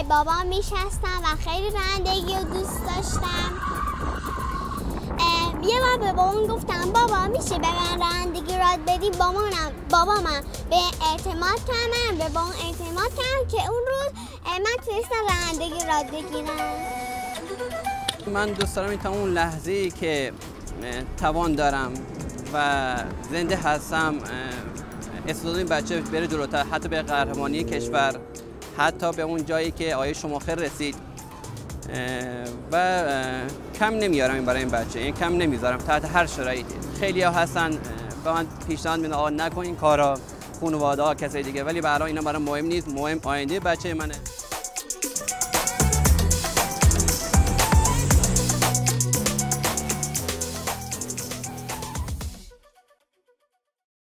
بابام میشستم و خیلی رانندگی رو دوست داشتم. یه بار به بابام گفتم بابا میشه به من رانندگی یاد بدی؟ بابامم به اعتماد کردم، به بابام اعتماد کردم که اون روز من تونستم رانندگی یاد بگیرم. من دوست دارم تا اون لحظه‌ای که توان دارم و زنده هستم استعداد این بچه بره جلوتر، حتی به قهرمانی کشور، حتی به اون جایی که آقای شماخر رسید و کم نمیارم این برای این بچه، این کم نمیذارم تحت هر شرایطی. خیلی ها هستن به من پیشنهاد میدن آقا نکن این کارا، خانواده ها کسای دیگه، ولی برای اینا برای مهم نیست، مهم آینده بچه منه.